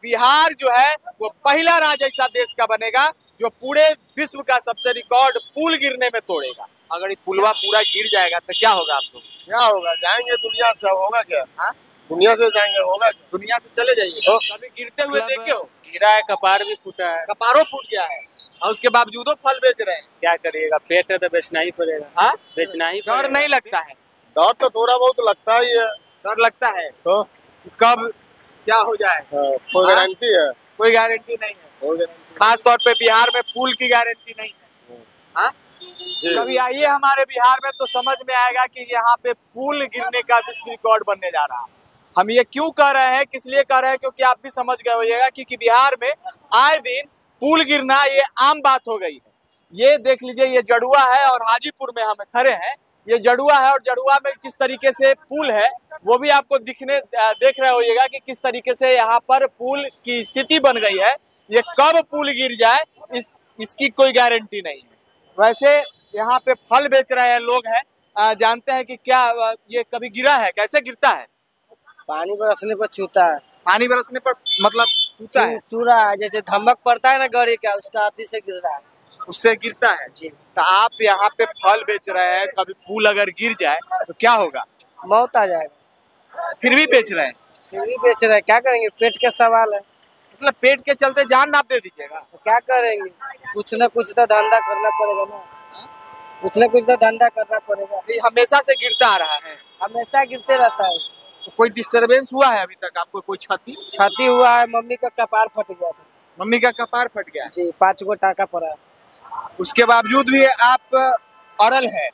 बिहार जो है वो पहला राज्य ऐसा देश का बनेगा जो पूरे विश्व का सबसे रिकॉर्ड पुल गिरने में तोड़ेगा। अगर ये पुलवा पूरा गिर जाएगा तो क्या होगा आप लोग? क्या होगा? जाएंगे दुनिया से, होगा क्या? दुनिया से जाएंगे, होगा क्या? दुनिया से चले जाइए। तो कभी गिरते हुए देखे हो? गिरा है, कपार भी फूटा है, कपारों फूट गया है और उसके बावजूदो फल बेच रहे हैं। क्या करिएगा, पेट है तो बेचना ही पड़ेगा। बेचना ही डर नहीं लगता है? डर तो थोड़ा बहुत लगता ही है। डर लगता है तो कब क्या हो जाए कोई गारंटी है? कोई गारंटी नहीं है। खास तौर पे बिहार में पुल की गारंटी नहीं है। कभी आइए हमारे बिहार में तो समझ में आएगा कि यहाँ पे पुल गिरने का विश्व रिकॉर्ड बनने जा रहा है। हम ये क्यों कह रहे हैं, किस लिए कह रहे हैं, क्योंकि आप भी समझ गए होइएगा कि बिहार में आए दिन पुल गिरना ये आम बात हो गई है। ये देख लीजिए, ये जड़ुआ है और हाजीपुर में हम खड़े हैं। ये जड़ुआ है और जड़ुआ में किस तरीके से पुल है वो भी आपको देख रहे होइएगा कि किस तरीके से यहाँ पर पुल की स्थिति बन गई है। ये कब पुल गिर जाए इसकी कोई गारंटी नहीं है। वैसे यहाँ पे फल बेच रहे हैं लोग हैं, जानते हैं कि क्या ये कभी गिरा है, कैसे गिरता है? पानी बरसने पर छूता है। पानी बरसने पर मतलब छूता है? चूरा है, जैसे धमक पड़ता है ना गाड़ी का, उसका हाथी से गिर रहा है, उससे गिरता है जी। तो आप यहाँ पे फल बेच रहे हैं, कभी पुल अगर गिर जाए तो क्या होगा? मौत आ जाएगा। फिर भी बेच रहे हैं? फिर भी बेच रहे हैं, क्या करेंगे, पेट का सवाल है। मतलब पेट के चलते जान नाप दे दीजिएगा? तो क्या करेंगे, कुछ न कुछ तो धंधा करना पड़ेगा ना, कुछ न कुछ तो धंधा करना पड़ेगा। ये हमेशा से गिरता आ रहा है? हमेशा गिरते रहता है। तो कोई डिस्टरबेंस हुआ है अभी तक आपको? कोई क्षति हुआ है, मम्मी का कपार फट गया था। मम्मी का कपार फट गया जी, 5 गो टाका पड़ा है। उसके बावजूद भी आप अड़ल है?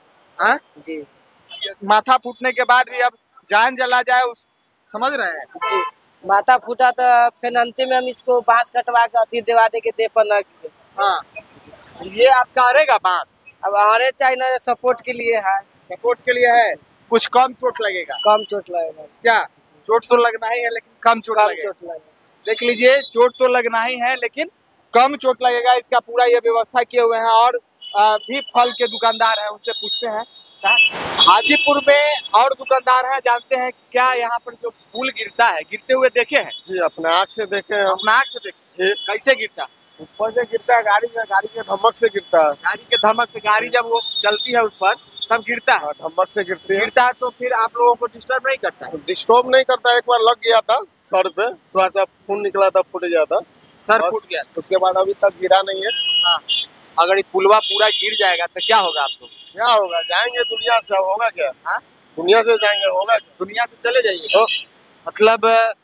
जी, माथा फूटने के बाद भी अब जान चला जाए समझ रहे हैं जी। माथा फूटा तो फिर अंतिम में हम इसको बांस कटवा के अति देवा दे के दे पर न किए। हाँ, ये आपका अरेगा बांस? अब आरे चाइना सपोर्ट के लिए है। सपोर्ट के लिए है? कुछ कम चोट लगेगा? कम चोट लगेगा। क्या चोट तो लगना ही है लेकिन कम चोट लगेगा। देख लीजिए, चोट तो लगना ही है लेकिन कम चोट लगेगा। इसका पूरा ये व्यवस्था किए हुए हैं और भी फल के दुकानदार हैं, उनसे पूछते हैं। हाजीपुर में और दुकानदार हैं, जानते हैं क्या यहाँ पर जो पुल गिरता है, गिरते हुए देखे हैं? जी, अपने आँख से देखे हैं। अपने आँख से देखे? कैसे गिरता? ऊपर से गिरता है, गाड़ी के धमक से गिरता है। गाड़ी के धमक से? गाड़ी जब वो चलती है उस पर तब गिरता है? धमक से गिरता है। तो फिर आप लोगों को डिस्टर्ब नहीं करता है? डिस्टर्ब नहीं करता। एक बार लग गया था सर पे, थोड़ा सा खून निकला था, फूट गया था, सर फूट गया। उसके बाद अभी तक गिरा नहीं है। हाँ। अगर ये पुलवा पूरा गिर जाएगा तो क्या होगा आप लोग? क्या होगा? जाएंगे दुनिया से, होगा क्या? दुनिया से जाएंगे, होगा क्या? दुनिया से चले जाइए। तो मतलब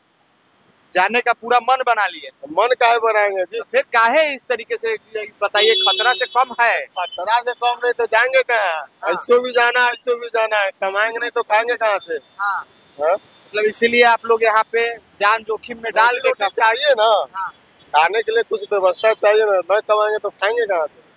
जाने का पूरा मन बना लिए? मन काहे बनाएंगे जी? तो फिर काहे इस तरीके से बताइए, खतरा से कम है? खतरा से कम नहीं तो जाएंगे कहाँ? ऐसे भी जाना है, ऐसे भी जाना है, कमाएंगे नहीं तो खाएंगे कहाँ से? मतलब इसीलिए आप लोग यहाँ पे जान जोखिम में डाल के चाहिए ना, खाने के लिए कुछ व्यवस्था चाहिए ना। नहीं कमाएंगे तो खाएंगे कहाँ से?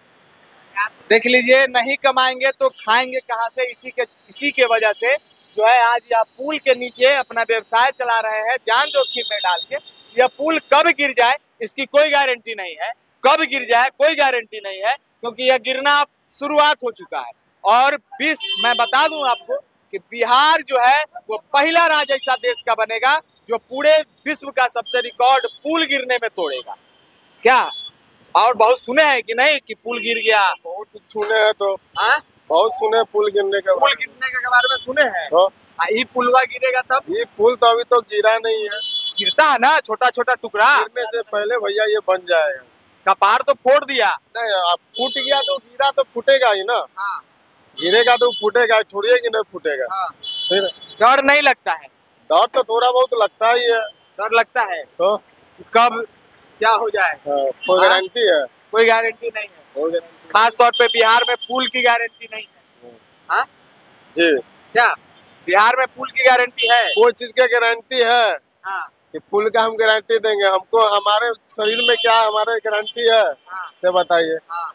देख लीजिए, नहीं कमाएंगे तो खाएंगे कहाँ से? इसी के वजह से जो है आज यह पुल के नीचे अपना व्यवसाय चला रहे हैं जान जोखिम में डाल के। यह पुल कब गिर जाए इसकी कोई गारंटी नहीं है, कब गिर जाए कोई गारंटी नहीं है, क्योंकि यह गिरना शुरुआत हो चुका है। और मैं बता दूं आपको कि बिहार जो है वो पहला राज्य ऐसा देश का बनेगा जो पूरे विश्व का सबसे रिकॉर्ड पुल गिरने में तोड़ेगा। क्या और बहुत सुने हैं कि नहीं कि पुल गिर गया? बहुत सुने हैं। तो बहुत सुने पुल गिरने के बारे में सुने हैं। तो ये पुलवा गिरेगा तब? ये पुल तो अभी तो गिरा नहीं है। गिरता है ना छोटा छोटा टुकड़ा। गिरने से पहले भैया ये बन जाएगा। कपार तो फोड़ दिया? नहीं, अब फूट गया तो गिरा तो फूटेगा ही ना। गिरेगा तो फूटेगा, छोड़िए कि नहीं फूटेगा। फिर डर नहीं लगता है? डर तो थोड़ा बहुत लगता ही है। डर लगता है तो कब क्या हो जाए कोई गारंटी है? कोई गारंटी नहीं है। खास तौर पे बिहार में पुल की गारंटी नहीं है। जी, क्या बिहार में पुल की गारंटी है? कोई चीज की गारंटी है कि पुल का हम गारंटी देंगे? हमको हमारे शरीर में क्या हमारे गारंटी है से बताइए।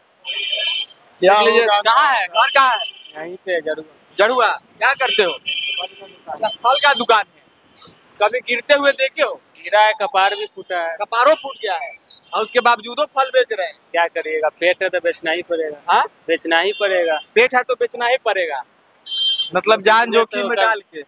क्या कहाँ है घर? कहाँ है? यहीं पे जड़ुआ। क्या करते हो? फल का दुकान है। कभी गिरते हुए देखे हो? गिरा है, कपार भी फूटा है, कपारों फूट गया है और उसके बावजूदो फल बेच रहे हैं। क्या करिएगा, पेट है तो बेचना ही पड़ेगा। बेचना ही पड़ेगा। पेट है तो बेचना ही पड़ेगा, मतलब जान जोखिम में डाल के।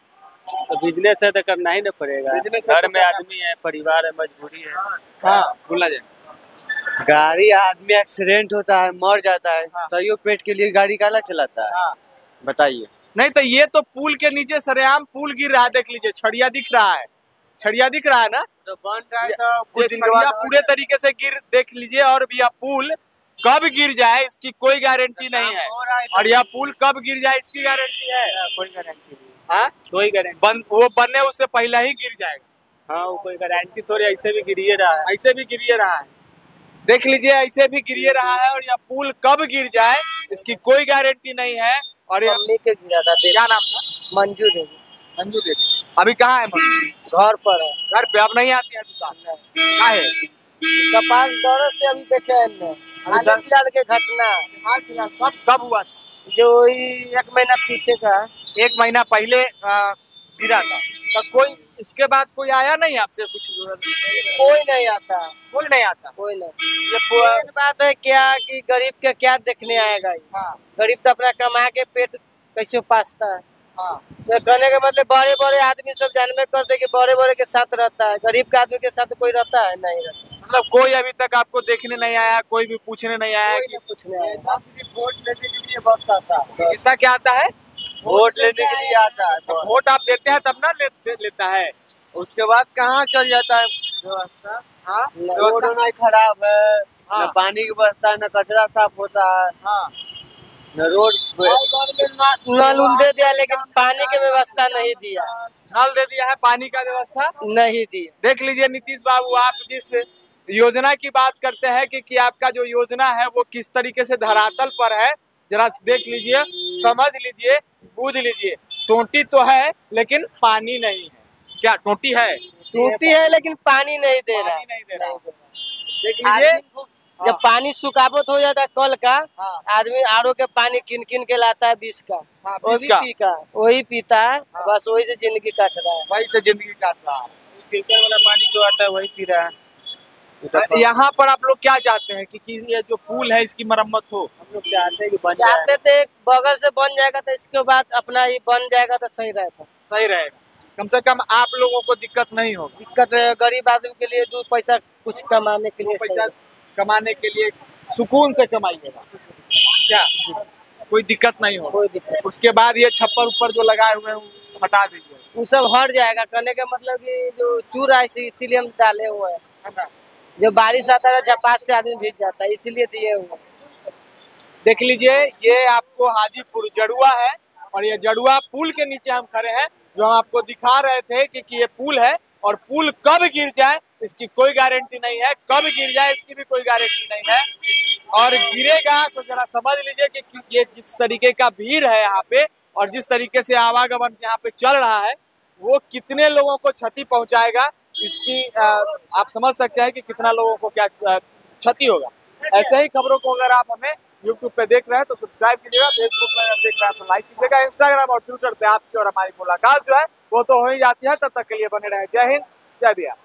तो बिजनेस है तो करना ही ना पड़ेगा। बिजनेस है घर तो में करना- आदमी है, परिवार है, मजबूरी है। हाँ बोला जाए। गाड़ी आदमी एक्सीडेंट होता है, मर जाता है, तैयो पेट के लिए गाड़ी काला चलाता है? हाँ। बताइए। नहीं तो ये तो पुल के नीचे सरेआम पुल गिर रहा है, देख लीजिए, छड़िया दिख रहा है, छड़िया दिख रहा है ना, तो बन रहा है तो ये कुछ दिन के छड़िया बाद पूरे तरीके से गिर, देख लीजिए। और यह पुल कब गिर जाए इसकी कोई गारंटी नहीं है, और यह पुल कब गिर जाए इसकी गारंटी है? कोई गारंटी नहीं, हाँ? कोई गारंटी। वो बनने उससे पहले ही गिर जाएगा। हाँ, वो कोई गारंटी थोड़ी, ऐसे भी गिरिए रहा है। ऐसे भी गिरिए रहा है, देख लीजिए, ऐसे भी गिरिए रहा है। और यह पुल कब गिर जाए इसकी कोई गारंटी नहीं है। और ये मम्मी के गिरा था, क्या नाम था? मंजू देवी। मंजू देवी। अभी कहाँ है मंजू? घर पर है। घर पे? अब नहीं आती है दुकान? काहे? कपाल दर्द से अभी बेचैन है। हाल फिलहाल के घटना हाल फिलहाल कब हुआ था? जो 1 महीना पीछे का। 1 महीना पहले गिरा था। तो कोई इसके बाद कोई आया नहीं आपसे कुछ? कोई नहीं आता, कोई नहीं आता। कोई नहीं। ये मेन बात है क्या कि गरीब के क्या देखने आएगा ये? हाँ गरीब तो अपना कमा के पेट कैसे पासता है। हाँ। तो कहने का मतलब बड़े बड़े आदमी सब जानबे करते कि बड़े बड़े के साथ रहता है, गरीब के आदमी के साथ कोई रहता है? नहीं रहता। मतलब कोई अभी तक आपको देखने नहीं आया, कोई भी पूछने नहीं आया कोई कि नहीं पूछने आया। वोट लेने के लिए वक्त आता है। किसका क्या आता है? वोट लेने के लिए आता है, तो वोट आप देते हैं तब ना लेता है। उसके बाद कहाँ चल जाता है व्यवस्था? हाँ रोड नहीं खराब है, हाँ। न पानी की व्यवस्था है, न कचरा साफ होता है, हाँ। न रोड नल उल दे दिया लेकिन पानी की व्यवस्था नहीं दिया। नल दे दिया है, पानी का व्यवस्था नहीं दिया। देख लीजिए नीतीश बाबू, आप जिस योजना की बात करते हैं कि आपका जो योजना है वो किस तरीके से धरातल पर है, जरा देख लीजिए, समझ लीजिए, बूझ लीजिए। टोटी तो है लेकिन पानी नहीं है। क्या टोटी है? टूटी है लेकिन पानी नहीं दे रहा। पानी नहीं दे रहा। देख लीजिए, आदमी को जब पानी सुखावट हो जाता है कल का, हाँ। आदमी आरओ के पानी किन किन के लाता है 20 का, हाँ, वो 20 भी का। वही पीता है, हाँ। बस वही से जिंदगी काट रहा है। वही से जिंदगी काट रहा है। फिल्टर वाला पानी जो आता है वही पी रहा है। यहाँ पर आप लोग क्या चाहते हैं कि ये जो पुल है इसकी मरम्मत हो? हम लोग चाहते हैं कि बन जाए। चाहते थे बगल से बन जाएगा तो इसके बाद अपना ही बन जाएगा तो सही रहता। सही रहेगा, कम से कम आप लोगों को दिक्कत नहीं होगी। दिक्कत है गरीब आदमी के लिए, 2 पैसा कुछ कमाने के लिए पैसा कमाने के लिए सुकून से कमाइएगा, क्या कोई दिक्कत नहीं हो? कोई दिक्कत। उसके बाद ये छप्पर ऊपर जो लगाए हुए हैं वो हटा दीजिए। वो सब हट जाएगा, कहने का मतलब कि जो चूर है इसीलिए हम डाले हुए हैं। जो बारिश आता है झपास से आदमी भीग जाता है, इसीलिए दिए हुए। देख लीजिए, ये आपको हाजीपुर जड़ुआ है, और ये जड़ुआ पुल के नीचे हम खड़े हैं, जो हम आपको दिखा रहे थे कि ये पुल है, और पुल कब गिर जाए इसकी कोई गारंटी नहीं है, कब गिर जाए इसकी भी कोई गारंटी नहीं है। और गिरेगा तो जरा समझ लीजिए कि ये जिस तरीके का भीड़ है यहाँ पे, और जिस तरीके से आवागमन यहाँ पे चल रहा है, वो कितने लोगों को क्षति पहुंचाएगा, इसकी आप समझ सकते हैं कि कितना लोगों को क्या क्षति होगा। ऐसे ही खबरों को अगर आप हमें YouTube पे देख रहे हैं तो सब्सक्राइब कीजिएगा, फेसबुक पे अगर देख रहे हैं तो लाइक कीजिएगा, इंस्टाग्राम और ट्विटर पे आपकी और हमारी मुलाकात जो है वो तो हो ही जाती है। तब तक के लिए बने रहे। जय हिंद, जय बिहार।